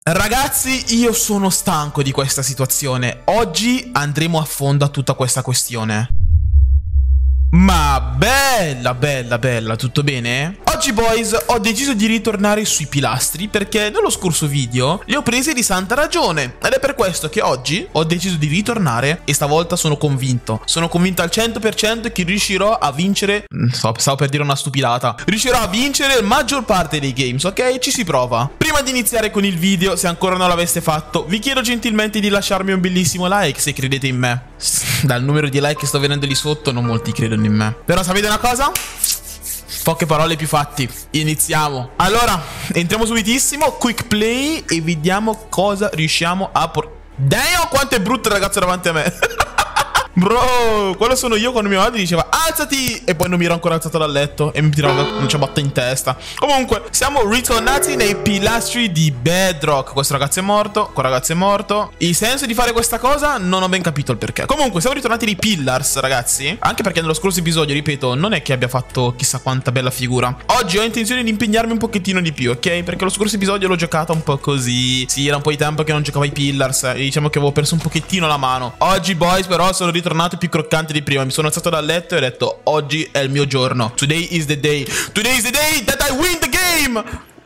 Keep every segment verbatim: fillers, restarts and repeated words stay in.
Ragazzi, io sono stanco di questa situazione. Oggi andremo a fondo a tutta questa questione. Ma bella, bella, bella, tutto bene? Oggi, boys, ho deciso di ritornare sui pilastri perché nello scorso video li ho presi di santa ragione. Ed è per questo che oggi ho deciso di ritornare e stavolta sono convinto. Sono convinto al cento per cento che riuscirò a vincere... Stavo per dire una stupidata. Riuscirò a vincere la maggior parte dei games, ok? Ci si prova. Prima di iniziare con il video, se ancora non l'aveste fatto, vi chiedo gentilmente di lasciarmi un bellissimo like se credete in me. Dal numero di like che sto vedendo lì sotto, non molti credono in me. Però sapete una cosa? Poche parole più fatti. Iniziamo. Allora, entriamo subitissimo. Quick play e vediamo cosa riusciamo a portare. Damn, quanto è brutto il ragazzo davanti a me. Bro, quello sono io quando mia madre diceva alzati e poi non mi ero ancora alzato dal letto e mi tirava una ciabatta in testa. Comunque, siamo ritornati nei pilastri di Bedrock. Questo ragazzo è morto, quel ragazzo è morto. Il senso di fare questa cosa non ho ben capito il perché. Comunque, siamo ritornati nei pillars, ragazzi. Anche perché nello scorso episodio, ripeto, non è che abbia fatto chissà quanta bella figura. Oggi ho intenzione di impegnarmi un pochettino di più, ok? Perché lo scorso episodio l'ho giocata un po' così. Sì, era un po' di tempo che non giocavo ai pillars e diciamo che avevo perso un pochettino la mano. Oggi, boys, però sono ritornato tornato più croccante di prima. Mi sono alzato dal letto e ho detto oggi è il mio giorno. Today is the day. Today is the day that I win the game.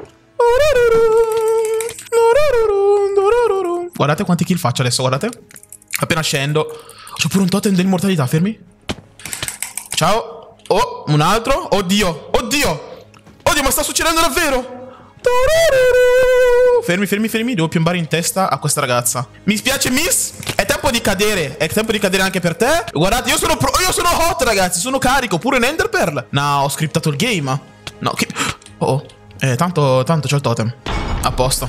Guardate quanti kill faccio adesso, guardate. Appena scendo. C'ho pure un totem dell'immortalità, fermi. Ciao. Oh, un altro. Oddio, oddio. Oddio, ma sta succedendo davvero. Fermi, fermi, fermi. Devo piombare in testa a questa ragazza. Mi spiace, miss. È tempo di cadere. È tempo di cadere anche per te. Guardate, io sono pro. Io sono hot, ragazzi. Sono carico. Pure un Ender Pearl. No, ho scriptato il game. No, che... Oh, eh, tanto, tanto c'ho il totem. A posto.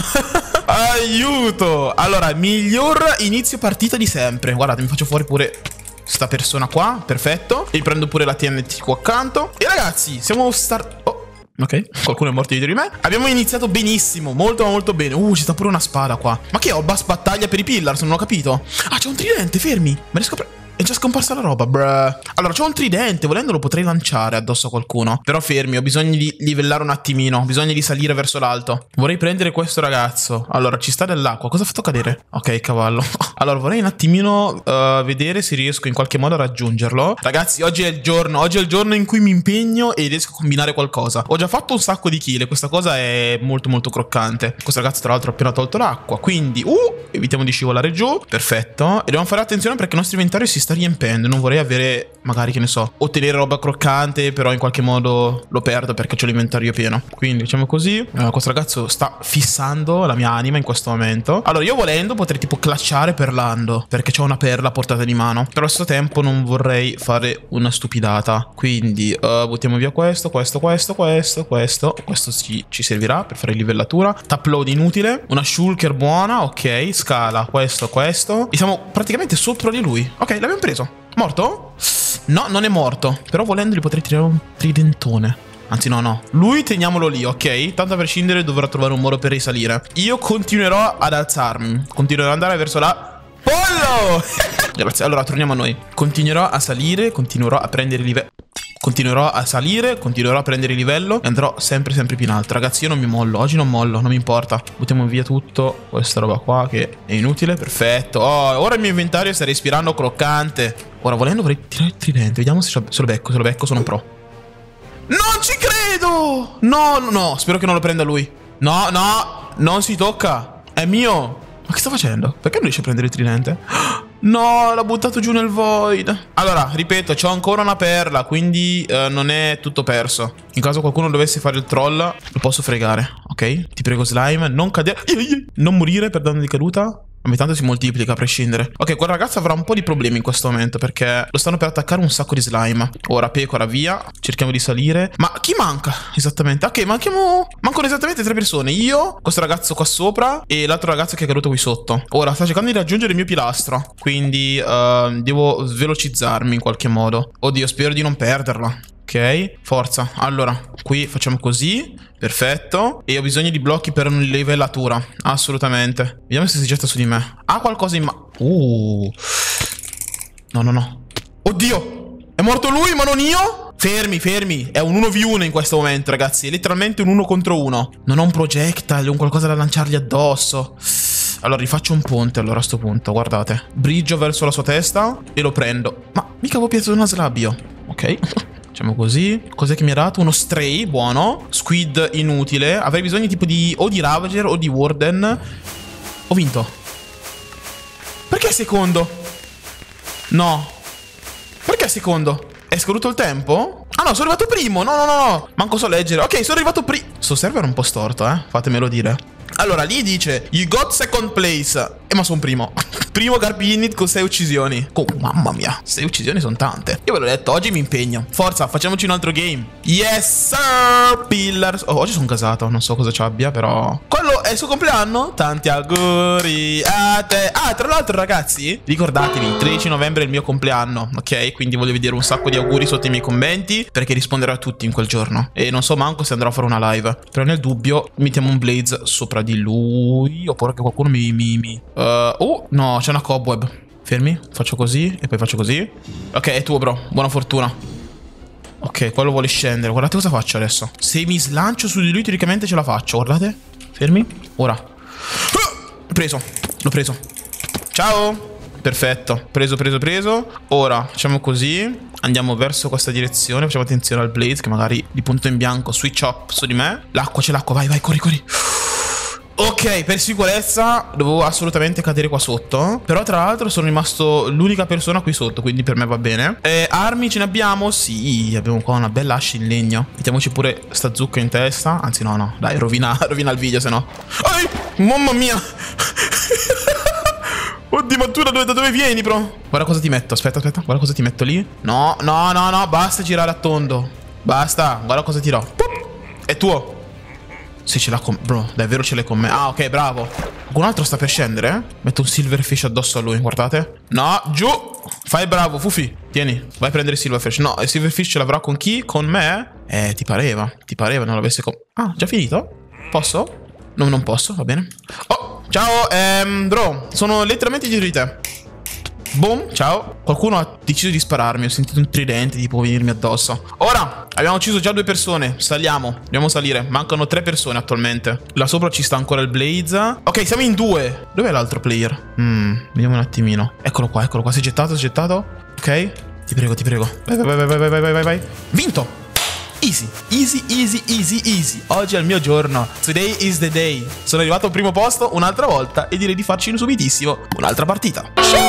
Aiuto. Allora, miglior inizio partita di sempre. Guardate, mi faccio fuori pure sta persona qua. Perfetto. E prendo pure la T N T qua accanto. E ragazzi, siamo start... Oh. Ok, qualcuno è morto dietro di me. Abbiamo iniziato benissimo, molto molto bene. Uh, ci sta pure una spada qua. Ma che ho? Bass battaglia per i pillars, non ho capito. Ah, c'è un tridente, fermi. Ma riesco a prendere... È già scomparsa la roba, bruh. Allora, c'ho un tridente, volendo lo potrei lanciare addosso a qualcuno. Però fermi, ho bisogno di livellare un attimino. Ho bisogno di salire verso l'alto. Vorrei prendere questo ragazzo. Allora, ci sta dell'acqua. Cosa ha fatto cadere? Ok, cavallo. Allora, vorrei un attimino uh, vedere se riesco in qualche modo a raggiungerlo. Ragazzi, oggi è il giorno. Oggi è il giorno in cui mi impegno e riesco a combinare qualcosa. Ho già fatto un sacco di kill e questa cosa è molto molto croccante. Questo ragazzo, tra l'altro, ha appena tolto l'acqua. Quindi, uh, evitiamo di scivolare giù. Perfetto. E dobbiamo fare attenzione perché il nostro inventario si sta riempendo. Non vorrei avere, magari, che ne so, ottenere roba croccante, però in qualche modo lo perdo perché ho l'inventario pieno. Quindi diciamo così, uh, questo ragazzo sta fissando la mia anima in questo momento. Allora io volendo potrei tipo clutchare perlando, perché c'ho una perla a portata di mano. Però allo stesso tempo non vorrei fare una stupidata. Quindi uh, buttiamo via questo, questo, questo, questo, questo. Questo ci, ci servirà per fare livellatura. Tapload inutile. Una shulker buona, ok. Scala, questo, questo. E siamo praticamente sopra di lui. Ok, l'abbiamo preso. Morto? No, non è morto. Però volendo gli potrei tirare un tridentone. Anzi no, no. Lui teniamolo lì, ok? Tanto a prescindere dovrà trovare un modo per risalire. Io continuerò ad alzarmi. Continuerò ad andare verso la... Pollo! Grazie, allora torniamo a noi. Continuerò a salire, continuerò a prendere livello. Continuerò a salire, continuerò a prendere livello e andrò sempre sempre più in alto. Ragazzi, io non mi mollo, oggi non mollo, non mi importa. Buttiamo via tutto, questa roba qua che è inutile. Perfetto. Oh, ora il mio inventario sta respirando croccante. Ora volendo vorrei tirare il tridente. Vediamo se, se lo becco, se lo becco sono pro. Non ci credo! No, no, no, spero che non lo prenda lui. No, no, non si tocca. È mio. Ma che sta facendo? Perché non riesce a prendere il tridente? No, l'ha buttato giù nel void. Allora, ripeto, c'ho ancora una perla, quindi uh, non è tutto perso. In caso qualcuno dovesse fare il troll, lo posso fregare, ok? Ti prego, slime, non cadere. Non morire per danno di caduta. Ma tanto si moltiplica a prescindere. Ok, quel ragazzo avrà un po' di problemi in questo momento perché lo stanno per attaccare un sacco di slime. Ora pecora via. Cerchiamo di salire. Ma chi manca esattamente? Ok, manchiamo... Mancano esattamente tre persone. Io, questo ragazzo qua sopra e l'altro ragazzo che è caduto qui sotto. Ora sta cercando di raggiungere il mio pilastro. Quindi uh, devo velocizzarmi in qualche modo. Oddio, spero di non perderla. Ok, forza. Allora, qui facciamo così. Perfetto. E ho bisogno di blocchi per una livellatura. Assolutamente. Vediamo se si getta su di me. Ha qualcosa in mano. Uh. No, no, no. Oddio. È morto lui, ma non io? Fermi, fermi. È un uno vu uno in questo momento, ragazzi. È letteralmente un uno contro uno. Non ho un projectile, un qualcosa da lanciargli addosso. Allora, rifaccio un ponte allora a sto punto. Guardate. Brigio verso la sua testa e lo prendo. Ma mica avevo piazzato una slab io. Ok. Facciamo così. Cos'è che mi ha dato? Uno stray, buono. Squid inutile. Avrei bisogno tipo di o di Ravager o di Warden. Ho vinto. Perché secondo? No. Perché secondo? È scaduto il tempo? Ah no, sono arrivato primo. No, no, no, no. Manco so leggere. Ok, sono arrivato primo. Sto server è un po' storto, eh. Fatemelo dire. Allora, lì dice You got second place. E ma sono primo. Primo Garpinit con sei uccisioni. Oh, mamma mia, sei uccisioni sono tante. Io ve l'ho detto, oggi mi impegno. Forza, facciamoci un altro game. Yes, sir, Pillars. Oh, oggi sono casato, non so cosa ci abbia, però quello è il suo compleanno. Tanti auguri a te. Ah, tra l'altro, ragazzi, ricordatevi, tredici novembre è il mio compleanno, ok? Quindi voglio vedere un sacco di auguri sotto i miei commenti, perché risponderò a tutti in quel giorno. E non so manco se andrò a fare una live. Però nel dubbio mettiamo un Blaze sopra di lui. Ho paura che qualcuno mi... mi, mi... Uh, oh, no, c'è una cobweb. Fermi, faccio così e poi faccio così. Ok, è tuo, bro, buona fortuna. Ok, quello vuole scendere. Guardate cosa faccio adesso. Se mi slancio su di lui teoricamente ce la faccio. Guardate. Fermi. Ora. L'ho preso. L'ho preso. Ciao. Perfetto. Preso, preso, preso. Ora facciamo così. Andiamo verso questa direzione. Facciamo attenzione al Blaze che magari di punto in bianco switch up su di me. L'acqua, c'è l'acqua. Vai, vai, corri, corri. Ok, per sicurezza dovevo assolutamente cadere qua sotto. Però tra l'altro sono rimasto l'unica persona qui sotto, quindi per me va bene. eh, Armi ce ne abbiamo? Sì, abbiamo qua una bella ascia in legno. Mettiamoci pure sta zucca in testa. Anzi no, no, dai, rovina, rovina il video, se no. Ehi, mamma mia. Oddio, ma tu da dove, da dove vieni, bro? Guarda cosa ti metto, aspetta, aspetta. Guarda cosa ti metto lì. No, no, no, no, basta girare a tondo. Basta, guarda cosa tirò. È tuo. Sì, ce l'ha con... Bro, davvero ce l'hai con me. Ah, ok, bravo. Qualcun altro sta per scendere, eh? Metto un silverfish addosso a lui, guardate. No, giù. Fai bravo, Fufi. Tieni, vai a prendere il silverfish. No, il silverfish ce l'avrà con chi? Con me? Eh, ti pareva. Ti pareva non l'avesse con... Ah, già finito? Posso? No, non posso, va bene. Oh, ciao, ehm, bro. Sono letteralmente dietro di te. Boom, ciao. Qualcuno ha deciso di spararmi. Ho sentito un tridente tipo venirmi addosso. Ora, abbiamo ucciso già due persone. Saliamo, dobbiamo salire. Mancano tre persone attualmente. Là sopra ci sta ancora il Blaze. Ok, siamo in due. Dov'è l'altro player? Hmm, vediamo un attimino. Eccolo qua, eccolo qua. Si è gettato, si è gettato. Ok, ti prego, ti prego. Vai, vai, vai, vai, vai, vai, vai, vai. Vinto. Easy, easy, easy, easy, easy. Oggi è il mio giorno. Today is the day. Sono arrivato al primo posto un'altra volta e direi di farci subitissimo un'altra partita.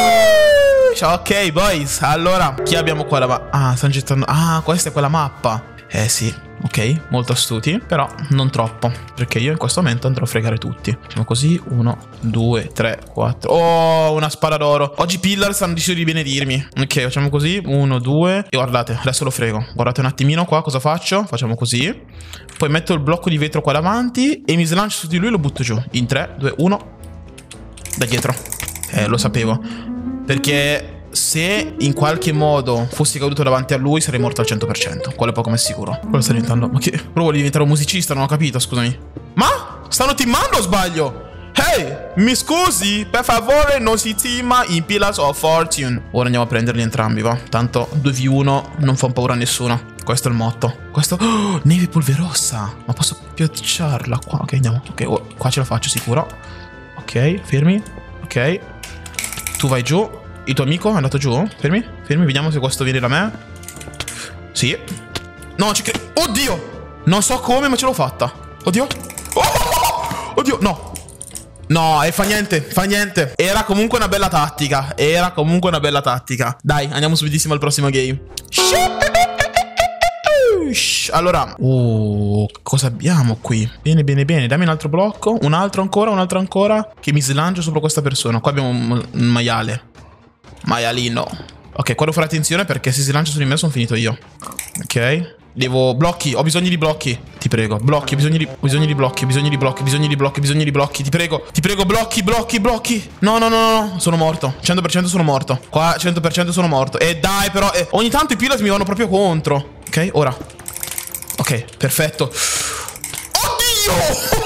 Ok, boys. Allora, chi abbiamo qua? La ma ah, stanno gettando... Ah, questa è quella mappa. Eh sì, ok, molto astuti. Però non troppo, perché io in questo momento andrò a fregare tutti. Facciamo così, uno, due, tre, quattro. Oh, una spada d'oro. Oggi Pillars hanno deciso di benedirmi. Ok, facciamo così, uno, due. E guardate, adesso lo frego. Guardate un attimino qua, cosa faccio? Facciamo così. Poi metto il blocco di vetro qua davanti e mi slancio su di lui e lo butto giù. In tre, due, uno. Da dietro. Eh, lo sapevo. Perché se in qualche modo fossi caduto davanti a lui sarei morto al cento per cento. Quello è poco ma sicuro. Quello sta diventando... Ma che... Però vuole diventare un musicista, non ho capito, scusami. Ma? Stanno teamando o sbaglio? Ehi, mi scusi? Per favore non si teama in Pillars of Fortune. Ora andiamo a prenderli entrambi, va. Tanto due vu uno non fa paura a nessuno. Questo è il motto. Questo... Oh, neve polverosa. Ma posso piacciarla qua? Ok, andiamo. Ok, oh, qua ce la faccio sicuro. Ok, fermi. Ok. Tu vai giù. Il tuo amico è andato giù? Fermi, fermi, vediamo se questo viene da me. Sì. No, ci credo. Oddio! Non so come, ma ce l'ho fatta. Oddio. Oh! Oddio, no. No, e fa niente, fa niente. Era comunque una bella tattica. Era comunque una bella tattica. Dai, andiamo subitissimo al prossimo game. Allora, oh, cosa abbiamo qui? Bene, bene, bene. Dammi un altro blocco. Un altro ancora, un altro ancora. Che mi slancio sopra questa persona. Qua abbiamo un, un maiale. Maialino. Ok, qua devo fare attenzione perché se si lancia su di me sono finito io. Ok. Devo... Blocchi, ho bisogno di blocchi. Ti prego, blocchi, bisogno di... Bisogno di blocchi, bisogno di blocchi, bisogno di blocchi, bisogno di blocchi. Ti prego, ti prego, blocchi, blocchi, blocchi. No, no, no, no, sono morto. cento per cento sono morto. Qua cento per cento sono morto. E dai però, eh, ogni tanto i Pillars mi vanno proprio contro. Ok, ora. Ok, perfetto. Oddio!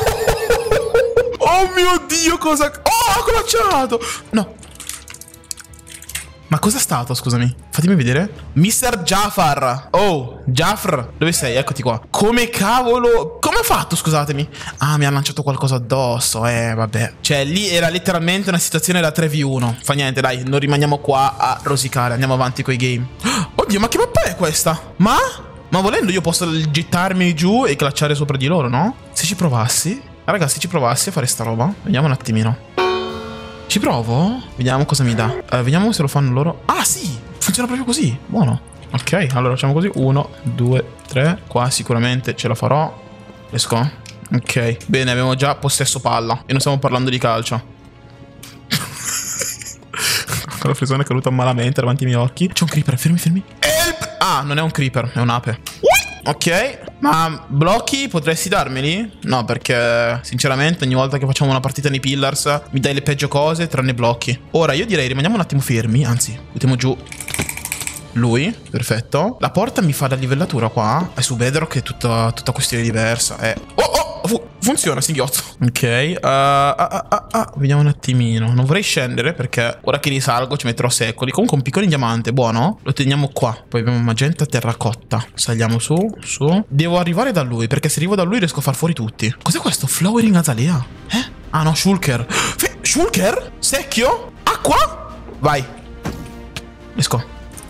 Oh mio Dio, cosa... Oh, ho collacciato! No. Ma cos'è stato, scusami? Fatemi vedere. mister Jafar. Oh, Jafar, dove sei? Eccoti qua. Come cavolo... Come ha fatto, scusatemi? Ah, mi ha lanciato qualcosa addosso. Eh, vabbè. Cioè, lì era letteralmente una situazione da tre vu uno. Fa niente, dai, non rimaniamo qua a rosicare. Andiamo avanti coi game. Oddio, ma che mappa è questa? Ma... Ma volendo io posso gettarmi giù e clacciare sopra di loro, no? Se ci provassi... Ragazzi, se ci provassi a fare sta roba... Vediamo un attimino. Ci provo? Vediamo cosa mi dà. Uh, vediamo se lo fanno loro. Ah, sì! Funziona proprio così. Buono. Ok, allora facciamo così. Uno, due, tre. Qua sicuramente ce la farò. Let's go. Ok. Bene, abbiamo già possesso palla. E non stiamo parlando di calcio. Quella persona è caduta malamente davanti ai miei occhi. C'è un creeper, fermi, fermi. Help! Ah, non è un creeper, è un'ape. Ok, ma blocchi potresti darmeli? No, perché sinceramente ogni volta che facciamo una partita nei Pillars mi dai le peggio cose tranne blocchi. Ora io direi rimaniamo un attimo fermi. Anzi, buttiamo giù lui, perfetto. La porta mi fa da livellatura qua. È su Bedrock, è tutta, tutta questione diversa. Eh. Oh, oh, fu funziona, singhiozzo. Ok, uh, ah, ah, ah, ah. Vediamo un attimino. Non vorrei scendere perché ora che risalgo ci metterò secoli. Comunque un piccolo diamante, buono. Lo teniamo qua. Poi abbiamo magenta terracotta. Saliamo su, su. Devo arrivare da lui, perché se arrivo da lui riesco a far fuori tutti. Cos'è questo? Flowering azalea? Eh? Ah no, shulker. Fe shulker? Secchio? Acqua? Vai. Let's go.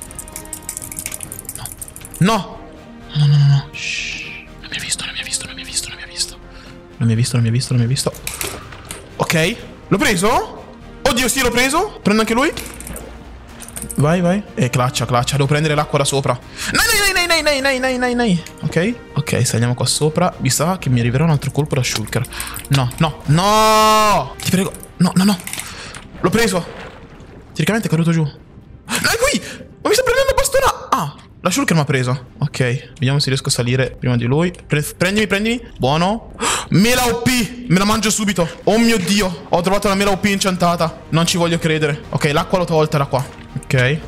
No. No, no, no, no. Shh. Non mi ha visto, non mi ha visto, non mi ha visto, non mi ha visto. Non mi ha visto, non mi ha visto, non mi ha visto. Ok. L'ho preso? Oddio, sì, l'ho preso. Prendo anche lui. Vai, vai. Eh, claccia, claccia. Devo prendere l'acqua da sopra. Nei, nei, nei, nei, nei, nei, nei, nei. Ok. Ok, saliamo qua sopra. Mi sa che mi arriverà un altro colpo da shulker. No, no, no. Ti prego. No, no, no. L'ho preso. Teoricamente è caduto giù. No, è qui. Ma mi sta prendendo bastona. Ah. La shulker mi ha preso. Ok, vediamo se riesco a salire prima di lui. Pre prendimi, prendimi. Buono. Mela O P. Me la mangio subito. Oh mio Dio. Ho trovato la mela O P inchantata. Non ci voglio credere. Ok, l'acqua l'ho tolta da qua. Ok.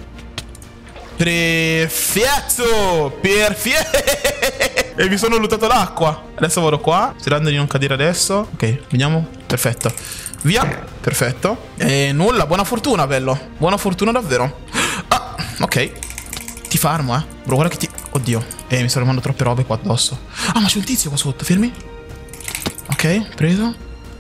Perfetto. Perfetto. E mi sono lottato l'acqua. Adesso vado qua, sperando di non cadere adesso. Ok, vediamo. Perfetto. Via. Perfetto. E nulla, buona fortuna, bello. Buona fortuna davvero. Ah, ok. Ti farmo, eh. Bro, guarda che ti... Oddio. Eh, mi sto rimando troppe robe qua addosso. Ah, ma c'è un tizio qua sotto, fermi. Ok, preso.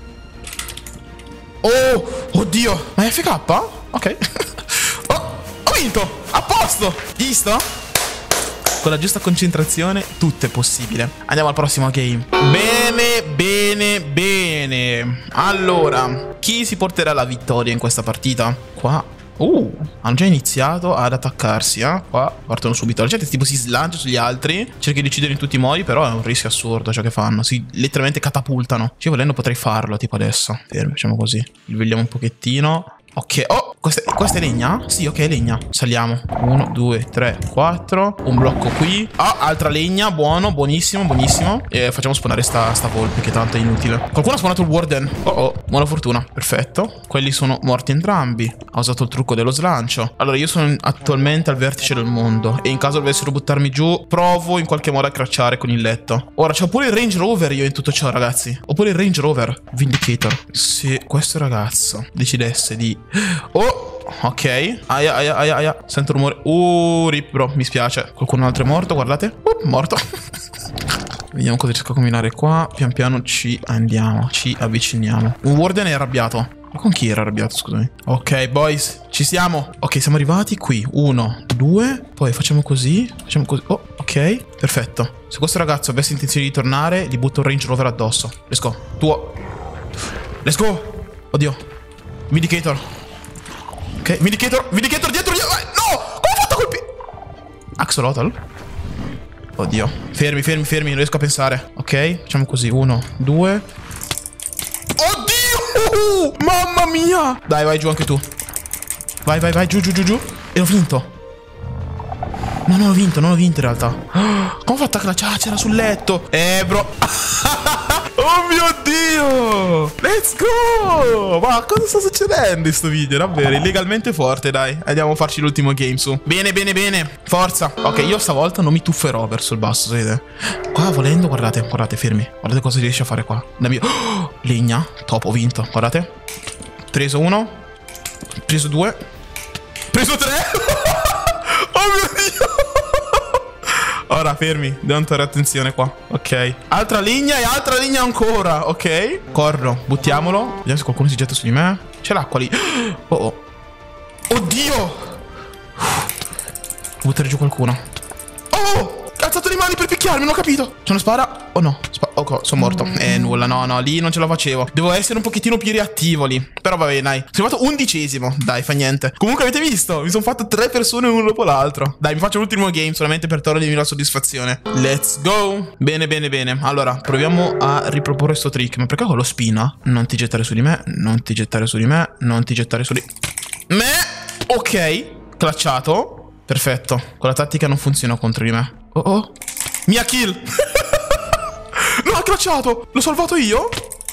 Oh, oddio. Ma è F K? Ok. Oh, ho vinto. A posto. Visto? Con la giusta concentrazione tutto è possibile. Andiamo al prossimo game. Bene, bene, bene. Allora, chi si porterà la vittoria in questa partita? Qua. Uh, hanno già iniziato ad attaccarsi, eh? Qua partono subito. La gente tipo si slancia sugli altri, cerca di uccidere in tutti i modi, però è un rischio assurdo ciò che fanno. Si letteralmente catapultano. Io volendo potrei farlo tipo adesso. Fermi, facciamo così. Livelliamo un pochettino. Ok, oh, questa, questa è legna? Sì, ok, è legna. Saliamo. Uno, due, tre, quattro. Un blocco qui. Ah, altra legna. Buono, buonissimo, buonissimo. E facciamo spawnare sta, sta volpe che tanto è inutile. Qualcuno ha spawnato il warden. Oh, oh, buona fortuna. Perfetto. Quelli sono morti entrambi. Ha usato il trucco dello slancio. Allora, io sono attualmente al vertice del mondo. E in caso dovessero buttarmi giù, provo in qualche modo a cracciare con il letto. Ora, c'ho pure il Range Rover io in tutto ciò, ragazzi. Ho pure il Range Rover. Vindicator. Se questo ragazzo decidesse di... Oh, ok. Aia, aia, aia, aia. Sento rumore. Uh, rip, bro. Mi spiace. Qualcun altro è morto, guardate. Uh, morto. Vediamo cosa riesco a combinare qua. Pian piano ci andiamo. Ci avviciniamo. Un warden è arrabbiato. Ma con chi era arrabbiato, scusami? Ok, boys. Ci siamo. Ok, siamo arrivati qui. Uno, due. Poi facciamo così. Facciamo così. Oh, ok. Perfetto. Se questo ragazzo avesse intenzione di tornare, gli butto un Range Rover addosso. Let's go. Tuo. Let's go. Oddio. Vindicator. Ok, Vindicator, Vindicator dietro gli... No! Come ho fatto a colpire? Axolotl? Oddio. Fermi, fermi, fermi, non riesco a pensare. Ok, facciamo così. Uno, due. Oddio! Mamma mia! Dai, vai giù anche tu. Vai, vai, vai, giù, giù, giù, giù. E ho vinto. No, non ho vinto, non ho vinto in realtà. Come ho fatto a clacciare? Ah, c'era sul letto. Eh, bro. Oh mio Dio! Let's go! Ma cosa sta succedendo in questo video? Davvero, illegalmente forte, dai. Andiamo a farci l'ultimo game su. Bene, bene, bene. Forza. Ok, io stavolta non mi tufferò verso il basso, sapete? Qua volendo, guardate, guardate, fermi. Guardate cosa riesce a fare qua. Da mio... Oh, legna. Top, ho vinto. Guardate. Preso uno. Preso due. Preso tre. Oh mio Dio. Ora fermi, devo fare attenzione qua. Ok. Altra linea e altra linea ancora. Ok. Corro, buttiamolo. Vediamo se qualcuno si getta su di me. C'è l'acqua lì. Oh oh. Oddio. Devo buttare giù qualcuno. Oh. Ha alzato le mani per picchiarmi, non ho capito. C'è una spada? Oh no. Sp ok, sono morto. Eh, nulla. No, no, lì non ce la facevo. Devo essere un pochettino più reattivo lì. Però va bene, dai. Sono arrivato undicesimo. Dai, fa niente. Comunque avete visto? Mi sono fatto tre persone uno dopo l'altro. Dai, mi faccio l'ultimo game solamente per togliermi la soddisfazione. Let's go. Bene, bene, bene. Allora, proviamo a riproporre sto trick. Ma perché con lo spina? Non ti gettare su di me. Non ti gettare su di me. Non ti gettare su di me. Ok. Clutchato. Perfetto. Quella tattica non funziona contro di me. Oh oh. Mia kill. No, ha clutchato. L'ho salvato io.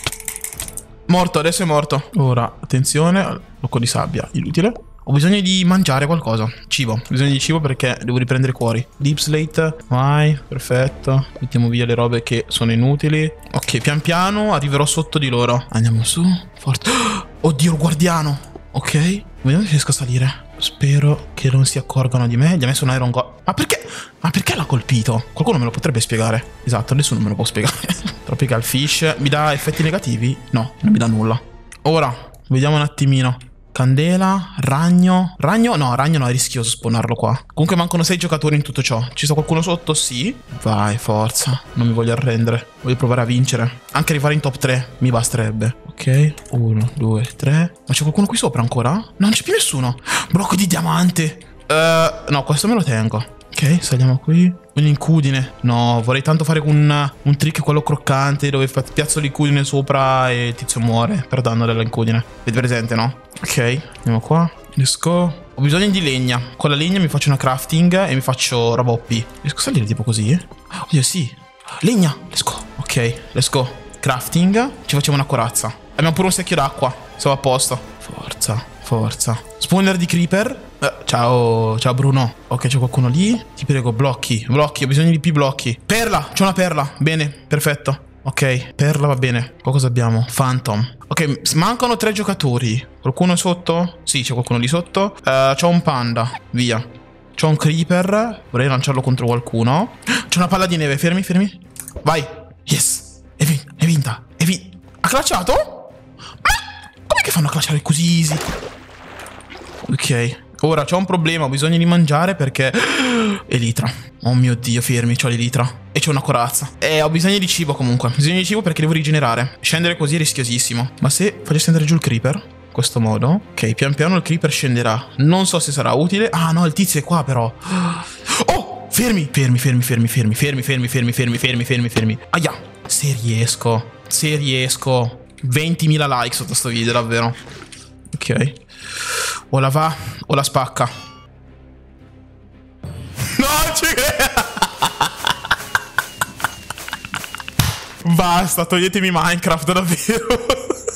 Morto, adesso è morto. Ora, attenzione. Blocco di sabbia, inutile. Ho bisogno di mangiare qualcosa. Cibo. Ho bisogno di cibo perché devo riprendere i cuori. Deep slate. Vai, perfetto. Mettiamo via le robe che sono inutili. Ok, pian piano arriverò sotto di loro. Andiamo su. Forte. Oddio, il guardiano. Ok. Vediamo se riesco a salire. Spero che non si accorgano di me. Gli ha messo un iron god. Ma perché? Ma perché l'ha colpito? Qualcuno me lo potrebbe spiegare. Esatto, nessuno me lo può spiegare. Tropical fish. Mi dà effetti negativi? No, non mi dà nulla. Ora, vediamo un attimino. Candela, ragno. Ragno? No, ragno no, è rischioso spawnarlo qua. Comunque mancano sei giocatori in tutto ciò. Ci sta qualcuno sotto? Sì. Vai, forza. Non mi voglio arrendere. Voglio provare a vincere. Anche arrivare in top tre mi basterebbe. Ok. Uno, due, tre. Ma c'è qualcuno qui sopra ancora? No, non c'è più nessuno. Blocco di diamante. Uh, no, questo me lo tengo. Ok, saliamo qui. Un'incudine. No, vorrei tanto fare un, un trick quello croccante dove piazzo l'incudine sopra e il tizio muore per danno dell'incudine. Avete presente, no? Ok, andiamo qua. Let's go. Ho bisogno di legna. Con la legna mi faccio una crafting e mi faccio roba O P. Riesco a salire tipo così? Oddio, sì. Legna. Let's go. Ok, let's go. Crafting. Ci facciamo una corazza. Abbiamo pure un secchio d'acqua. Siamo a posto. Forza, forza. Spawner di creeper. Eh, ciao, ciao Bruno. Ok, c'è qualcuno lì. Ti prego, blocchi, blocchi. Ho bisogno di più blocchi. Perla, c'è una perla. Bene, perfetto. Ok, perla va bene. Qua cosa abbiamo? Phantom. Ok, mancano tre giocatori. Qualcuno è sotto? Sì, c'è qualcuno lì sotto. Uh, c'ho un panda. Via. C'ho un creeper. Vorrei lanciarlo contro qualcuno. C'è una palla di neve. Fermi, fermi. Vai. Yes. È vinta. È vinta. È vinta. Ha clutchato? Ma com'è che fanno a clutchare così easy? Ok. Ora c'ho un problema. Ho bisogno di mangiare perché... Elitra. Oh mio Dio, fermi. C'ho l'elitra. E c'è una corazza. E ho bisogno di cibo comunque. Ho bisogno di cibo perché devo rigenerare. Scendere così è rischiosissimo. Ma se facessi andare giù il creeper, in questo modo, ok, pian piano il creeper scenderà. Non so se sarà utile. Ah no, il tizio è qua però. Oh, fermi. Fermi, fermi, fermi, fermi, fermi, fermi, fermi, fermi, fermi, fermi, fermi. Aia. Se riesco. Se riesco. ventimila like sotto sto video, davvero. Ok. O la va o la spacca. No, ci credo. Basta, toglietemi Minecraft, davvero.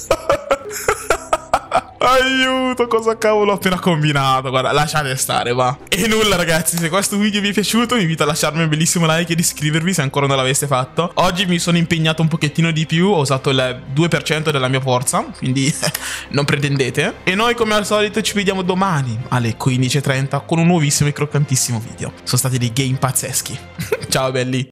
Aiuto, cosa cavolo ho appena combinato. Guarda, lasciate stare, va. E nulla ragazzi, se questo video vi è piaciuto vi invito a lasciarmi un bellissimo like ed iscrivervi se ancora non l'aveste fatto. Oggi mi sono impegnato un pochettino di più. Ho usato il due per cento della mia forza, quindi non pretendete. E noi come al solito ci vediamo domani alle quindici e trenta con un nuovissimo e croccantissimo video. Sono stati dei game pazzeschi. Ciao belli.